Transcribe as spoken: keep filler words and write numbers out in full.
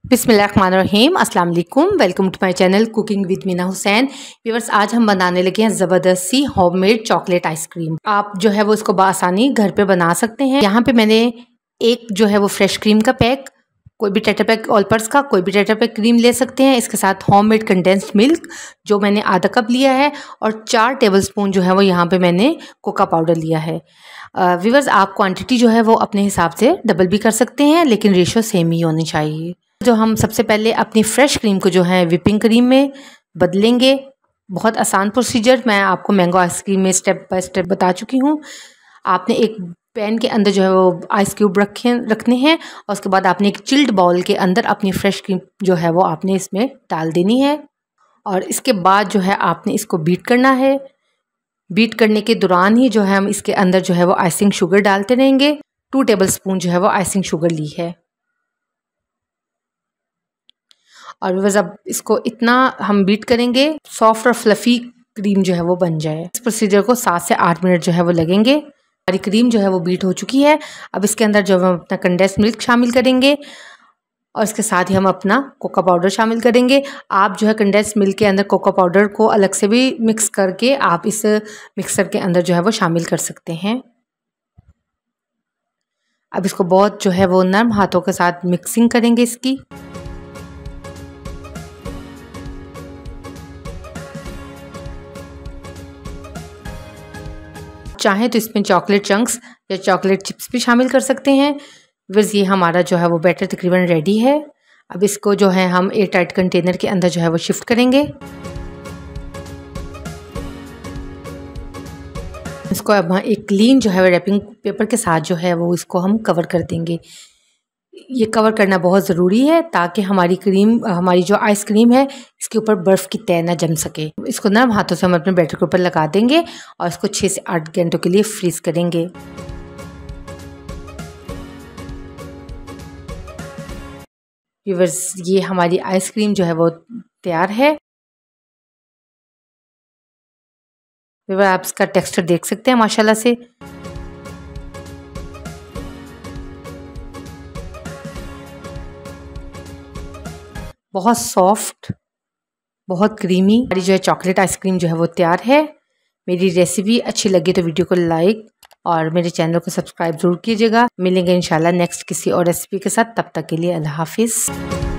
बिस्मिल्लाहिर्रहमानिर्रहीम अस्सलाम वालेकुम। Welcome to my channel cooking with Meena Hussain. Viewers, आज हम बनाने लगे हैं ज़बरदस्त सी होममेड चॉकलेट आइसक्रीम। आप जो है वो इसको बआसानी घर पे बना सकते हैं। यहाँ पे मैंने एक जो है वो फ्रेश क्रीम का पैक, कोई भी टेट्रा पैक ऑलपर्स का कोई भी टेट्रा पैक क्रीम ले सकते हैं। इसके साथ होममेड कंडेंस्ड मिल्क जो मैंने आधा कप लिया है और चार टेबलस्पून जो है वो यहाँ पे मैंने कोका पाउडर लिया है। व्यूअर्स, आप क्वांटिटी जो है वो अपने हिसाब से डबल भी कर सकते हैं, लेकिन रेशो सेम ही होनी चाहिए। जो हम सबसे पहले अपनी फ्रेश क्रीम को जो है विपिंग क्रीम में बदलेंगे। बहुत आसान प्रोसीजर मैं आपको मैंगो आइसक्रीम में स्टेप बाय स्टेप बता चुकी हूँ। आपने एक पैन के अंदर जो है वो आइस क्यूब रखे रखने हैं और उसके बाद आपने एक चिल्ड बाउल के अंदर अपनी फ्रेश क्रीम जो है वो आपने इसमें डाल देनी है और इसके बाद जो है आपने इसको बीट करना है। बीट करने के दौरान ही जो है हम इसके अंदर जो है वो आइसिंग शुगर डालते रहेंगे। टू टेबल स्पून जो है वो आइसिंग शुगर ली है और बस अब इसको इतना हम बीट करेंगे सॉफ्ट और फ्लफी क्रीम जो है वो बन जाए। इस प्रोसीजर को सात से आठ मिनट जो है वो लगेंगे। हमारी क्रीम जो है वो बीट हो चुकी है। अब इसके अंदर जो हम अपना कंडेंस्ड मिल्क शामिल करेंगे और इसके साथ ही हम अपना कोका पाउडर शामिल करेंगे। आप जो है कंडेंस्ड मिल्क के अंदर कोका पाउडर को अलग से भी मिक्स करके आप इस मिक्सर के अंदर जो है वो शामिल कर सकते हैं। अब इसको बहुत जो है वो नरम हाथों के साथ मिक्सिंग करेंगे इसकी। चाहें तो इसमें चॉकलेट चंक्स या चॉकलेट चिप्स भी शामिल कर सकते हैं। बस ये हमारा जो है वो बैटर तकरीबन रेडी है। अब इसको जो है हम एयर टाइट कंटेनर के अंदर जो है वो शिफ्ट करेंगे। इसको अब हम एक क्लीन जो है वो रैपिंग पेपर के साथ जो है वो इसको हम कवर कर देंगे। ये कवर करना बहुत ज़रूरी है ताकि हमारी क्रीम हमारी जो आइसक्रीम है इसके ऊपर बर्फ़ की तह ना जम सके। इसको नरम हाथों से हम अपने बैटर के ऊपर लगा देंगे और इसको छः से आठ घंटों के लिए फ्रीज़ करेंगे। व्यूअर्स, ये हमारी आइसक्रीम जो है वो तैयार है। व्यूअर्स, आप इसका टेक्सचर देख सकते हैं माशाल्लाह से। बहुत सॉफ्ट, बहुत क्रीमी हमारी जो है चॉकलेट आइसक्रीम जो है वो तैयार है। मेरी रेसिपी अच्छी लगी तो वीडियो को लाइक और मेरे चैनल को सब्सक्राइब ज़रूर कीजिएगा। मिलेंगे इंशाल्लाह नेक्स्ट किसी और रेसिपी के साथ। तब तक के लिए अल्लाह हाफिज़।